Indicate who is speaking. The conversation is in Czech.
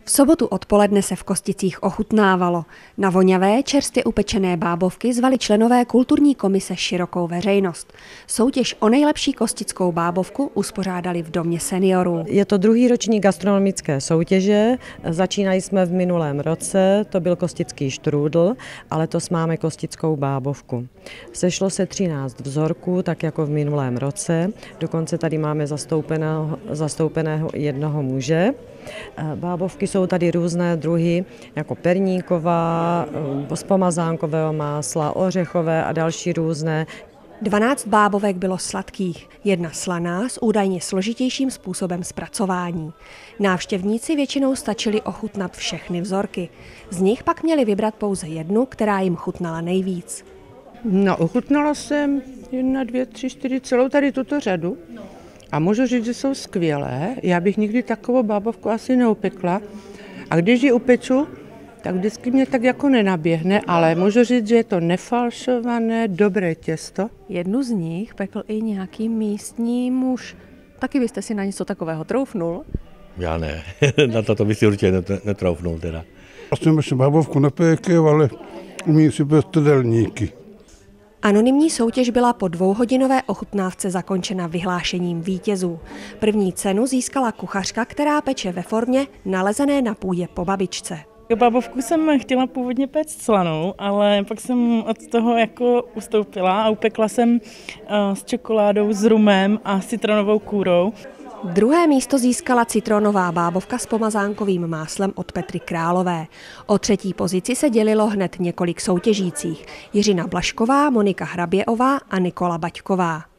Speaker 1: V sobotu odpoledne se v Kosticích ochutnávalo. Na voňavé, čerstvě upečené bábovky zvali členové kulturní komise širokou veřejnost. Soutěž o nejlepší kostickou bábovku uspořádali v domě seniorů.
Speaker 2: Je to druhý ročník gastronomické soutěže. Začínali jsme v minulém roce, to byl kostický štrůdl, ale letos máme kostickou bábovku. Sešlo se 13 vzorků, tak jako v minulém roce. Dokonce tady máme zastoupeného jednoho muže. Bábovky jsou tady různé druhy, jako perníková, z pomazánkového másla, ořechové a další různé.
Speaker 1: 12 bábovek bylo sladkých, jedna slaná s údajně složitějším způsobem zpracování. Návštěvníci většinou stačili ochutnat všechny vzorky. Z nich pak měli vybrat pouze jednu, která jim chutnala nejvíc.
Speaker 3: No, ochutnala jsem 1, 2, 3, 4, celou tady tuto řadu. A můžu říct, že jsou skvělé. Já bych nikdy takovou bábovku asi neupekla. A když ji upeču, tak vždycky mě tak jako nenaběhne, ale můžu říct, že je to nefalšované, dobré těsto.
Speaker 4: Jednu z nich pekl i nějaký místní muž. Taky byste si na něco takového troufnul?
Speaker 5: Já ne, na to bych si určitě netroufnul teda.
Speaker 6: Já jsem ještě bábovku nepékel, ale umím si bez trdelníky.
Speaker 1: Anonymní soutěž byla po 2hodinové ochutnávce zakončena vyhlášením vítězů. První cenu získala kuchařka, která peče ve formě nalezené na půdě po babičce.
Speaker 7: Bábovku jsem chtěla původně péct slanou, ale pak jsem od toho jako ustoupila a upekla jsem s čokoládou, s rumem a citronovou kůrou.
Speaker 1: Druhé místo získala citronová bábovka s pomazánkovým máslem od Petry Králové. O třetí pozici se dělilo hned několik soutěžících. Jiřina Blašková, Monika Hraběová a Nikola Baťková.